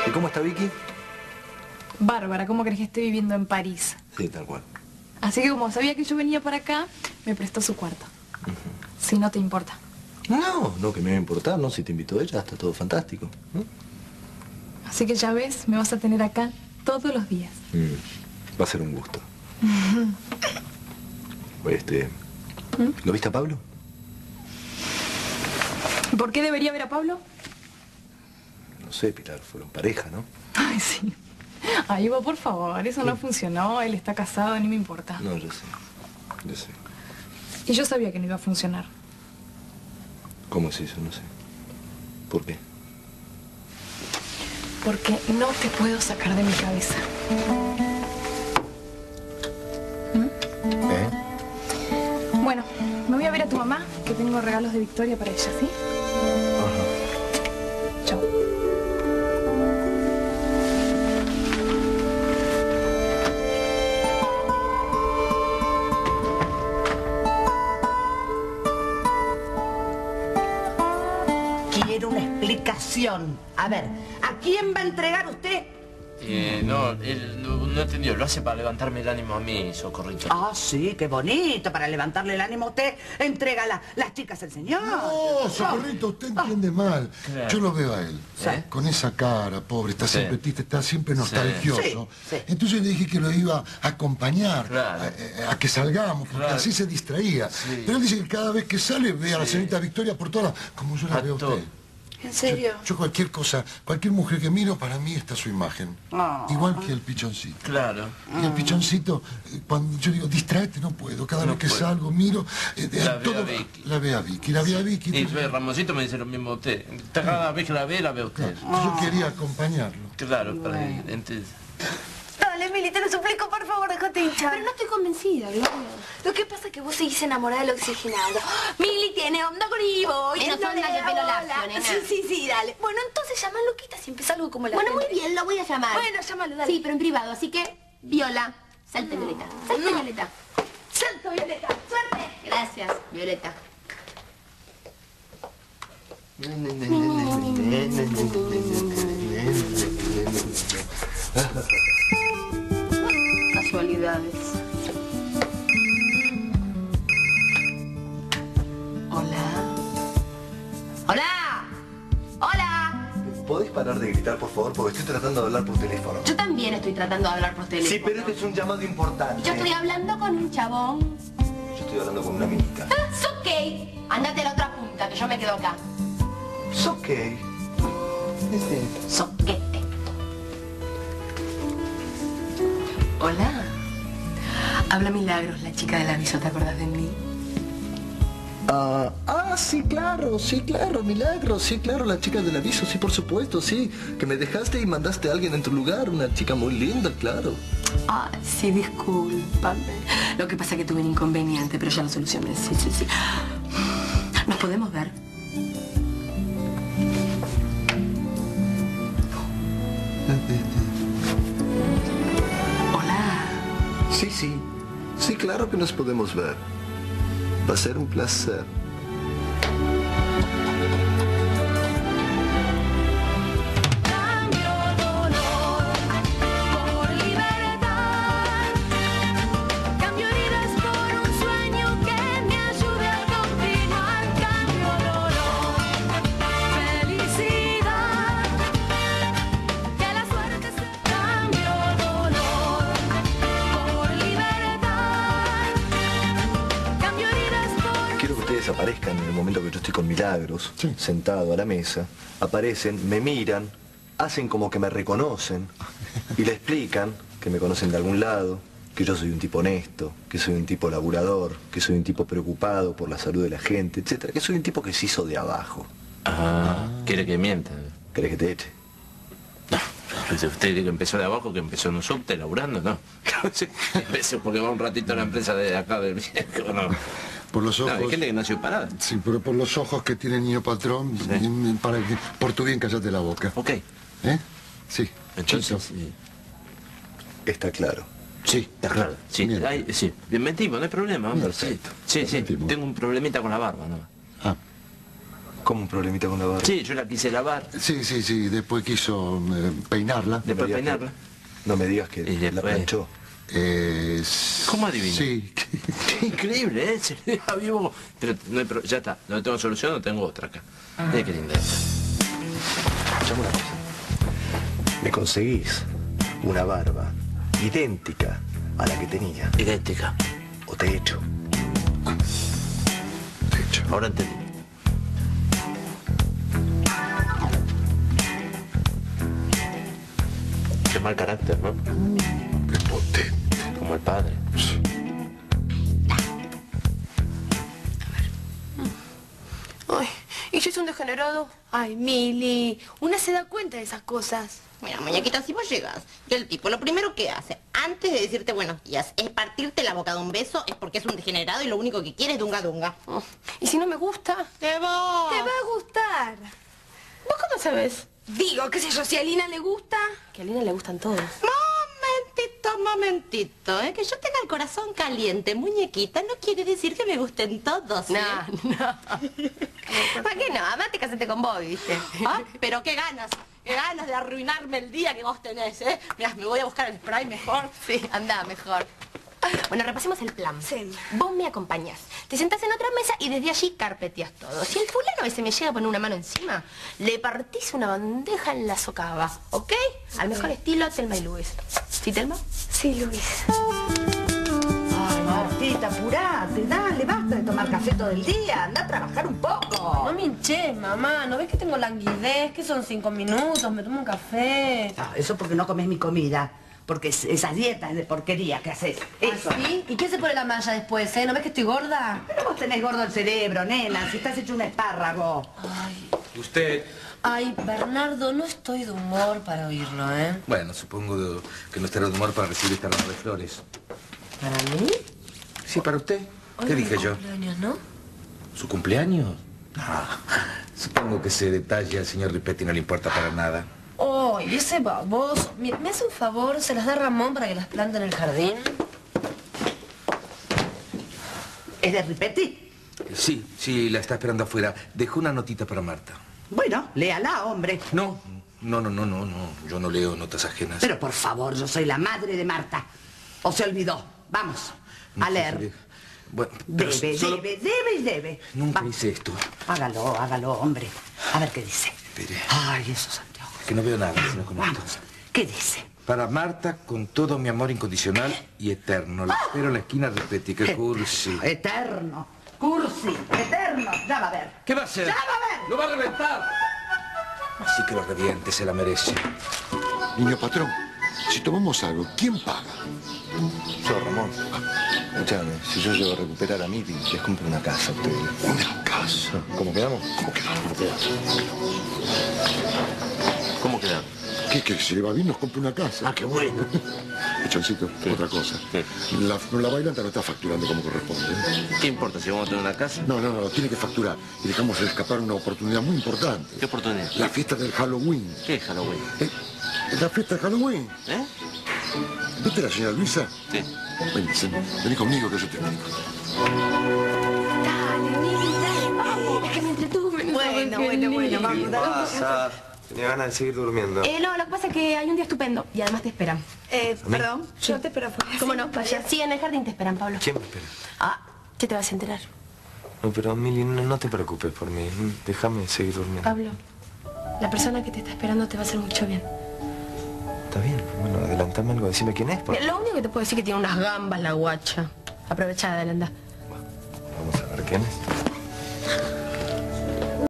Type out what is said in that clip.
¿Y cómo está Vicky? Bárbara, ¿cómo crees que esté viviendo en París? Sí, tal cual. Así que como sabía que yo venía para acá, me prestó su cuarto. Si no te importa. No, que me va a importar, ¿no? Si te invitó ella, está todo fantástico. Así que ya ves, me vas a tener acá todos los días. Va a ser un gusto. Oye, ¿lo viste a Pablo? ¿Por qué debería ver a Pablo? No sé, Pilar, fueron pareja, ¿no? Ay, sí. Ay, Ivo, por favor, eso no funcionó. Él está casado, ni me importa. No, yo sé. Yo sé. Y yo sabía que no iba a funcionar. ¿Cómo es eso? No sé. ¿Por qué? Porque no te puedo sacar de mi cabeza. Bueno, me voy a ver a tu mamá, que tengo regalos de Victoria para ella, ¿sí? Ajá. Chao. Quiero una explicación. A ver, ¿a quién va a entregar usted? No, él no entendió. Lo hace para levantarme el ánimo a mí, Socorrito. Ah, sí, qué bonito. Para levantarle el ánimo a usted, entrega las chicas al señor. No, Socorrito, usted entiende mal. Claro. Yo lo veo a él, Sí. con esa cara, pobre, está siempre triste, está siempre nostalgioso. Sí, sí. Entonces le dije que lo iba a acompañar, Claro. a que salgamos, porque Claro. así se distraía. Sí. Pero él dice que cada vez que sale ve a la Sí. señorita Victoria por todas, como yo la A veo a todo. usted. ¿En serio? Yo cualquier cosa, cualquier mujer que miro, para mí está su imagen. Ah. Igual que el pichoncito. Claro. Y el pichoncito, cuando yo digo, distraete, no puedo. Cada No vez que puedo. salgo, miro... La veo a Vicky. La ve a Vicky, la ve a Vicky. Y Entonces, Ramoncito me dice lo mismo a usted. Cada vez que la ve a usted. yo quería acompañarlo. Claro, para entonces... Dale, Mili, te lo suplico, por favor, déjate hinchar. Pero no estoy convencida, Gloria. Lo que pasa es que vos seguís enamorada del oxigenado. Mili tiene onda con Ivo. y Menos no le onda que da pelo bola. lacio, nena. Sí, dale. Bueno, entonces llama a Luquita si empieza algo como la Bueno, muy gente. bien, lo voy a llamar. Bueno, llámalo, dale. Sí, pero en privado, así que, Viola, salte, Violeta. Salte, Violeta. Salto, Violeta. Suerte. Gracias, Violeta. Casualidades. Hola. ¡Hola! ¡Hola! ¿Podés parar de gritar, por favor? Porque estoy tratando de hablar por teléfono. Yo también estoy tratando de hablar por teléfono. Sí, pero este es un llamado importante. Yo estoy hablando con un chabón. Yo estoy hablando con una minita. Es ok. Andate a la otra punta, que yo me quedo acá. Es ok. Soquete. Hola. Habla Milagros, la chica del aviso, ¿te acuerdas de mí? Sí, claro, Milagro, sí, claro, la chica del aviso, sí, por supuesto, sí. Que me dejaste y mandaste a alguien en tu lugar, una chica muy linda, claro. Ah, sí, discúlpame. Lo que pasa es que tuve un inconveniente, pero ya lo solucioné, sí. ¿Nos podemos ver? Hola. Sí, claro que nos podemos ver. Va a ser un placer. Cambio dolor por libertad. Cambio heridas por un sueño que me ayude a continuar. Cambio dolor, felicidad. Que la suerte se cambio dolor por libertad. Cambio heridas por Quiero que ustedes aparezcan en el momento que yo estoy con Milagros, Sí. sentado a la mesa. Aparecen, me miran, hacen como que me reconocen y le explican que me conocen de algún lado, que yo soy un tipo honesto, que soy un tipo laburador, que soy un tipo preocupado por la salud de la gente, etcétera, que soy un tipo que se hizo de abajo. Quiere que mienta. ¿Querés que te eche? No, pues usted que empezó de abajo, que empezó en un subte laburando, ¿no? Empezó porque va un ratito a la empresa de acá del viejo, ¿no? Por los No, ojos... hay gente que nació parada. Sí, pero por los ojos que tiene el niño patrón, por tu bien cállate la boca. Ok. ¿Eh? Sí. Entonces, Chito. Está claro. sí, está claro. Sí, Bien. sí. Bien, mentimos, no hay problema, hombre. Sí, Perfecto. sí, Mentimos. tengo un problemita con la barba, ¿no? Ah, ¿Cómo un problemita con la barba? Sí, yo la quise lavar. Sí, después quiso peinarla. Después peinarla. No me digas que Y la después- planchó. ¿Cómo adivina? Sí. Qué increíble, ¿eh? Se le deja vivo. Pero no hay ya está. No tengo solución, no tengo otra acá. Qué linda esta. Escuchame una cosa. Me conseguís una barba idéntica a la que tenía. Idéntica. O te echo. De hecho. Ahora entendí. Qué mal carácter, ¿no? Prepotente. Como el padre. Ay, ¿y yo soy un degenerado? Ay, Mili, una se da cuenta de esas cosas. Mira, muñequita, si vos llegas y el tipo lo primero que hace, antes de decirte buenos días, es partirte la boca de un beso, es porque es un degenerado y lo único que quiere es dunga dunga. Oh, ¿y si no me gusta? ¡Te va! Te va a gustar. ¿Vos cómo sabes? Digo, qué sé yo, si a Lina le gusta... Que a Lina le gustan todos. Momentito, que yo tenga el corazón caliente, muñequita, no quiere decir que me gusten todos, ¿eh? No. ¿Para qué no? Además te casaste con Bobby, ¿viste? Ah, pero qué ganas de arruinarme el día que vos tenés, ¿eh? Mirá, me voy a buscar el spray mejor. Sí, anda, mejor. Bueno, repasemos el plan. Sí. Vos me acompañás, te sentás en otra mesa y desde allí carpeteas todo. Si el fulano ese me llega a poner una mano encima, le partís una bandeja en la socava, ¿ok? Al mejor estilo Thelma y Luis. ¿Sí, Thelma? Sí, Luis. Ay, Martita, apurate, dale, basta de tomar café todo el día. Anda a trabajar un poco. No me hinches, mamá. ¿No ves que tengo languidez? Que son 5 minutos, me tomo un café. Ah, eso porque no comes mi comida. Porque esas dietas de porquería que haces. Eso. ¿Sí? ¿Y qué se pone la malla después, ¿No ves que estoy gorda? Pero vos tenés gordo el cerebro, nena. Si estás hecho un espárrago. Usted... Ay, Bernardo, no estoy de humor para oírlo, ¿eh? Bueno, supongo que no estará de humor para recibir esta rama de flores. ¿Para mí? Sí, para usted. Hoy ¿Qué es mi dije yo? cumpleaños, ¿no? ¿Su cumpleaños? Ah, supongo que ese detalle al señor Ripetti no le importa para nada. Oh, y ese baboso. Mira, ¿me hace un favor? ¿Se las da Ramón para que las plante en el jardín? ¿Es de Ripetti? Sí, la está esperando afuera. Dejó una notita para Marta. Bueno, léala, hombre. No. Yo no leo notas ajenas. Pero por favor, yo soy la madre de Marta. ¿O se olvidó? Vamos, a leer. Bueno, pero solo- Debe. Nunca Va. hice esto. Hágalo, hombre. A ver qué dice. Espere. Ay, esos anteojos. Que no veo nada, sino con esto. Vamos. ¿Qué dice? Para Marta, con todo mi amor incondicional y eterno. La espero en la esquina Ripetti. ¡Qué cursi! Eterno. Cursi. Eterno. Ya va a ver. ¿Qué va a hacer? ¡Ya va a ver! ¡Lo va a reventar! Así que lo reviente, se la merece. Niño patrón, si tomamos algo, ¿quién paga? Yo, Ramón. Escuchame, si yo llego a recuperar a Mili, les compro una casa a ustedes. Una casa. ¿Cómo quedamos? ¿Cómo que no? ¿Cómo queda? Que si le va bien nos compra una casa. Ah, qué bueno. Echoncito, otra cosa. La bailanta no está facturando como corresponde. ¿Eh? ¿Qué importa si vamos a tener una casa? No, tiene que facturar. Y dejamos escapar una oportunidad muy importante. ¿Qué oportunidad? La fiesta del Halloween. ¿Qué es Halloween? La fiesta de Halloween. ¿Eh? ¿Viste la señora Luisa? Sí. Vení conmigo que yo te explico. Dale, Mili, dale, vamos. Es que me entretuve. Bueno, vamos, dale. Pasa. Tenía ganas de seguir durmiendo. No, lo que pasa es que hay un día estupendo y además te esperan. Perdón, yo te espero afuera. ¿Cómo no? Vaya. Sí, en el jardín te esperan, Pablo. ¿Quién me espera? Ah, ¿qué te vas a enterar? No, pero Mili, no te preocupes por mí. Déjame seguir durmiendo. Pablo, la persona que te está esperando te va a hacer mucho bien. Está bien. Bueno, adelantame algo. Decime quién es. Mira, lo único que te puedo decir es que tiene unas gambas la guacha. Aprovechada, anda. Vamos a ver quién es.